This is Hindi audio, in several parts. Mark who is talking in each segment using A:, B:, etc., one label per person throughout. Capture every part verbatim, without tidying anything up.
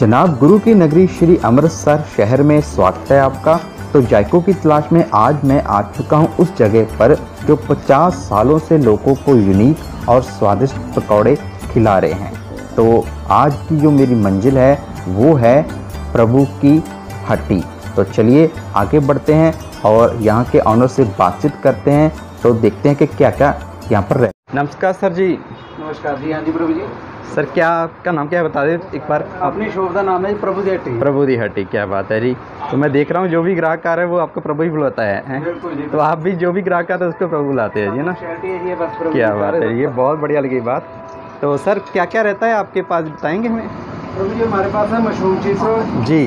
A: जनाब, गुरु की नगरी श्री अमृतसर शहर में स्वागत है आपका। तो जायकों की तलाश में आज मैं आ चुका हूं उस जगह पर जो पचास सालों से लोगों को यूनिक और स्वादिष्ट पकौड़े खिला रहे हैं। तो आज की जो मेरी मंजिल है वो है प्रभु की हट्टी। तो चलिए आगे बढ़ते हैं और यहाँ के ऑनर से बातचीत करते हैं। तो देखते हैं कि क्या क्या यहाँ पर रहे। नमस्कार सर जी।
B: नमस्कार जी। हाँ जी प्रभु जी।
A: सर क्या आपका नाम क्या है बता दें एक बार।
B: अपनी शॉप का नाम है प्रभु दी हट्टी।
A: प्रभु दी हट्टी, क्या बात है जी। तो मैं देख रहा हूँ जो भी ग्राहक आ रहा है वो आपको प्रभु ही बुलाता है, है?
B: बिल्कुल जी।
A: तो आप भी जो भी ग्राहक आता है उसको प्रभु बुलाते हैं जी ना।
B: ये बस प्रभु
A: क्या बात है, ये बहुत बढ़िया लगी बात। तो सर क्या क्या रहता है आपके पास, बताएंगे हमें।
B: प्रभु जी हमारे पास है मशरूम चीज रोल
A: जी।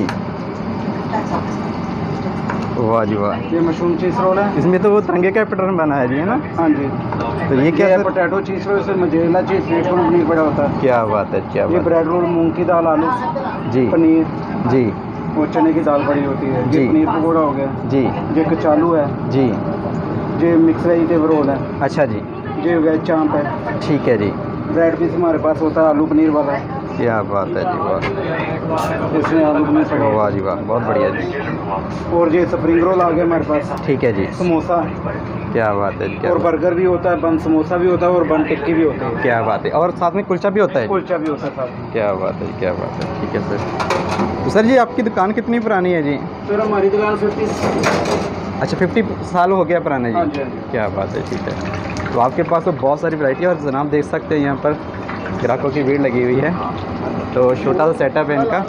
A: वाह जी वाह,
B: ये मशरूम चीज रोल है।
A: इसमें तो वो तिरंगे का पैटर्न बना है जी, है ना।
B: हाँ जी।
A: तो ये क्या है?
B: पोटैटो चीज रोल, इसमें मोज़रेला चीज स्वीट कॉर्न पनीर पड़ा होता है।
A: क्या बात है, क्या
B: ये
A: बात
B: ब्रेड रोल मूंग की दाल आलू
A: जी
B: पनीर
A: जी
B: और चने की दाल पड़ी होती है।
A: जी।
B: ये पनीर पकौड़ा हो गया
A: जी
B: ये कचालू है
A: जी।
B: ये मिक्स वेजिटेबल रोल है।
A: अच्छा जी,
B: ये वेज चांप है।
A: ठीक है जी।
B: ब्रेड पीस हमारे पास होता है आलू पनीर वाला।
A: क्या बात है जी, वाह।
B: इसमें आलू पनीर पड़ा।
A: वाह जी वाह, बहुत बढ़िया जी।
B: और ये स्प्रिंग रोल आ गया हमारे पास।
A: ठीक है जी।
B: समोसा।
A: क्या बात है, क्या
B: और
A: बात
B: बर्गर भी होता है, बन समोसा भी होता है और बन टिक्की भी होती है।
A: क्या बात है। और साथ में कुलचा भी होता है।
B: कुलचा भी होता है साथ में।
A: क्या बात है, क्या बात है। ठीक है सर। तो सर जी आपकी दुकान कितनी पुरानी है जी।
B: सर हमारी दुकान फिफ्टी।
A: अच्छा, फिफ्टी साल हो गया पुराना
B: हाँ
A: जी।
B: जी, हाँ जी।
A: क्या बात है, ठीक है। तो आपके पास तो बहुत सारी वैरायटी है और जनाब देख सकते हैं यहाँ पर ग्राहकों की भीड़ लगी हुई है। तो छोटा सा सेटअप है इनका।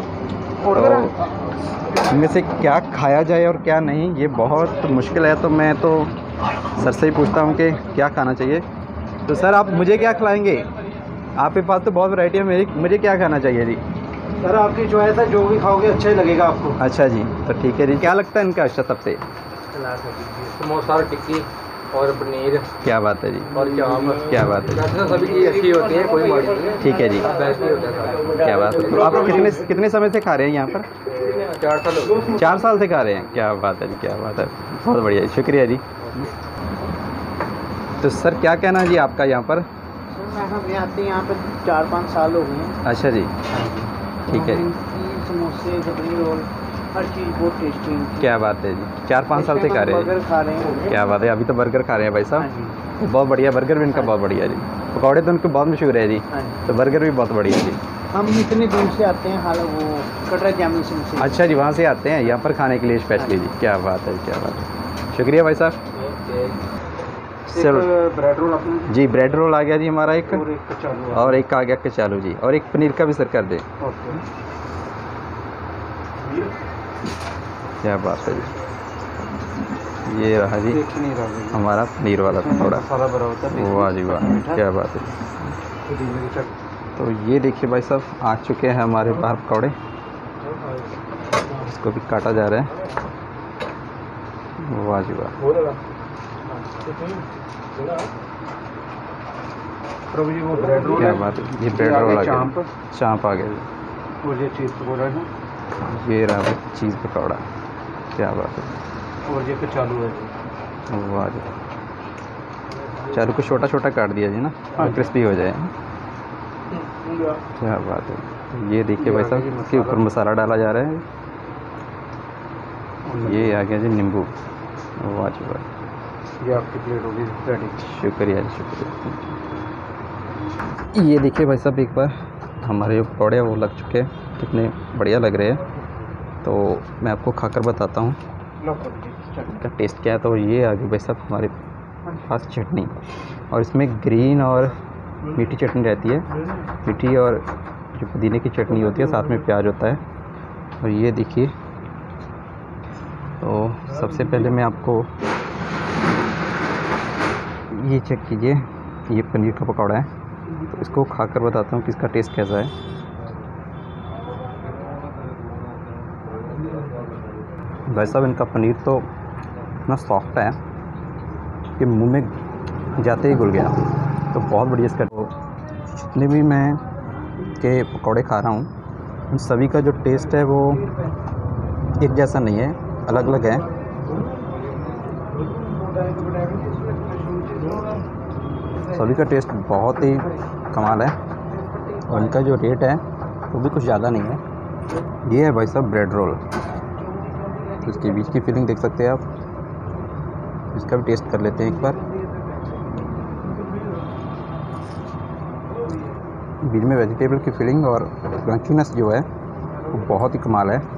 A: तो इनमें से क्या खाया जाए और क्या नहीं ये बहुत मुश्किल है। तो मैं तो सर से ही पूछता हूँ कि क्या खाना चाहिए। तो सर आप मुझे क्या खिलाएंगे? आपके पास तो बहुत वैरायटी है, मेरी मुझे क्या खाना चाहिए जी?
B: सर आपकी चॉइस है, जो भी खाओगे अच्छा ही लगेगा आपको।
A: अच्छा जी, तो ठीक है जी। क्या लगता है इनका अच्छा सबसे?
B: समोसा और टिक्की और पनीर।
A: क्या बात है जी।
B: और चावल।
A: क्या बात है जी।
B: वैसे सभी चीज़ अच्छी होती है, कोई माड़ी नहीं है।
A: ठीक है जी।
B: बेस्ट ही होता है सारा।
A: क्या बात है। तो आप कितने कितने समय से खा रहे हैं यहाँ पर?
B: चार साल हो गए।
A: चार साल से खा रहे हैं। क्या बात है जी, क्या बात है। बहुत बढ़िया, शुक्रिया जी। तो सर क्या कहना है जी आपका यहाँ पर?
B: सर हम आते हैं यहाँ पर चार पाँच साल हो गए हैं।
A: अच्छा जी, ठीक है।
B: समोसे स्प्रिंग रोल हर चीज़ बहुत टेस्टी है।
A: क्या बात है जी, चार पाँच साल से खा रहे हैं।
B: बर्गर खा रहे हैं।
A: क्या बात है, अभी तो बर्गर खा रहे हैं भाई साहब। बहुत बढ़िया, बर्गर भी इनका बहुत बढ़िया जी। पकौड़े तो उनके बहुत मशहूर है जी, तो बर्गर भी बहुत बढ़िया जी।
B: हम इतनी दूर से आते हैं, हाल वो कटरा जामुन से।
A: अच्छा जी, वहाँ से आते हैं यहाँ पर खाने के लिए स्पेशली जी। क्या बात है, क्या बात है, शुक्रिया भाई साहब। चलो
B: ब्रेड रोल अपने
A: जी, ब्रेड रोल आ गया जी हमारा एक,
B: और एक कचालू
A: और एक आ गया कचालू जी, और एक पनीर का भी सर कर दे।
B: ओके।
A: क्या बात है जी। ये रहा जी
B: नहीं रहा
A: हमारा पनीर वाला पकौड़ा।
B: मसाला भरा होता है।
A: वाह जी वाह, क्या बात है। तो ये देखिए भाई साहब आ चुके हैं हमारे बाहर पकौड़े। इसको भी काटा जा रहा है। वाह जी वाह।
B: प्रभु जी वो ब्रेड रोल
A: क्या
B: है।
A: बात है। ये ब्रेड रोल आ गया,
B: चांप
A: चांप आ गया जी।
B: और ये चीज़ पकौड़ा है।
A: ये रहा चीज़ पकौड़ा। क्या बात है।
B: और ये कचालू है।
A: वाह जी, चालू को छोटा छोटा काट दिया जी ना,
B: हाँ।
A: क्रिस्पी हो जाए। क्या बात है। ये देखिए भाई साहब इसके ऊपर मसाला डाला जा रहा है। ये आ गया जी नींबू। वाह जी वाह।
B: ये आपकी प्लेट होगी रेडी।
A: शुक्रिया जी, शुक्रिया। ये देखिए भाई साहब एक बार हमारे जो पकौड़े वो लग चुके हैं, कितने बढ़िया लग रहे हैं। तो मैं आपको खाकर बताता हूँ इसका टेस्ट क्या है। तो ये आ गई भाई साहब हमारे पास चटनी, और इसमें ग्रीन और मीठी चटनी रहती है। मीठी और जो पुदीने की चटनी होती है, साथ में प्याज होता है। और ये देखिए, तो सबसे पहले मैं आपको ये चेक कीजिए, ये पनीर का पकौड़ा है। तो इसको खाकर बताता हूँ कि इसका टेस्ट कैसा है। भाई साहब इनका पनीर तो इतना सॉफ्ट है कि मुंह में जाते ही घुल गया। तो बहुत बढ़िया इसका। तो जितने भी मैं के पकौड़े खा रहा हूँ उन सभी का जो टेस्ट है वो एक जैसा नहीं है, अलग अलग है। सभी का टेस्ट बहुत ही कमाल है, और इनका जो रेट है वो भी कुछ ज़्यादा नहीं है। ये है भाई साहब ब्रेड रोल, तो इसके बीच की फीलिंग देख सकते हैं आप। इसका भी टेस्ट कर लेते हैं एक बार। बीच में वेजिटेबल की फीलिंग और क्रंचीनेस जो है वो बहुत ही कमाल है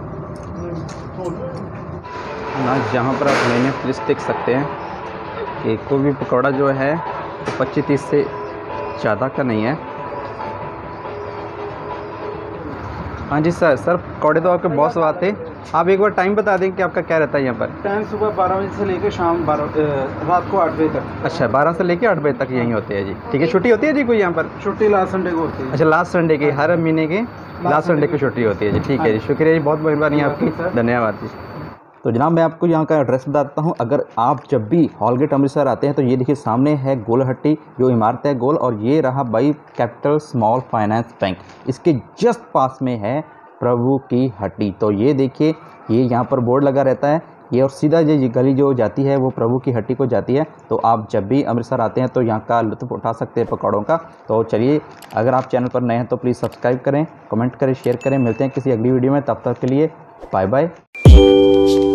A: ना। जहाँ पर आप मैंने लिस्ट देख सकते हैं कि कोई भी पकौड़ा जो है तो पच्चीस तीस से ज़्यादा का नहीं है। हाँ जी सर, सर पकौड़े तो आपके बहुत स्वाद थे। आप एक बार टाइम बता दें कि आपका क्या रहता है यहाँ पर?
B: टाइम सुबह बारह बजे से लेकर शाम बारह रात को आठ बजे तक।
A: अच्छा, बारह से लेकर आठ बजे तक यहीं होते हैं जी। ठीक है, छुट्टी होती है जी कोई यहाँ पर?
B: छुट्टी लास्ट संडे को होती है।
A: अच्छा, लास्ट संडे की, हर महीने के लास्ट संडे को छुट्टी होती है जी। ठीक है जी, शुक्रिया जी, बहुत मेहरबानी आपकी, धन्यवाद जी। तो जनाब मैं आपको यहाँ का एड्रेस बताता हूँ। अगर आप जब भी हॉलगेट अमृतसर आते हैं तो ये देखिए सामने है गोल हट्टी, जो इमारत है गोल, और ये रहा बाई कैपिटल स्मॉल फाइनेंस बैंक। इसके जस्ट पास में है प्रभु की हट्टी। तो ये देखिए, ये यहाँ पर बोर्ड लगा रहता है, ये और सीधा ये गली जो जाती है वो प्रभु की हट्टी को जाती है। तो आप जब भी अमृतसर आते हैं तो यहाँ का लुत्फ़ उठा सकते हैं पकौड़ों का। तो चलिए, अगर आप चैनल पर नए हैं तो प्लीज़ सब्सक्राइब करें, कमेंट करें, शेयर करें। मिलते हैं किसी अगली वीडियो में, तब तक के लिए बाय बाय।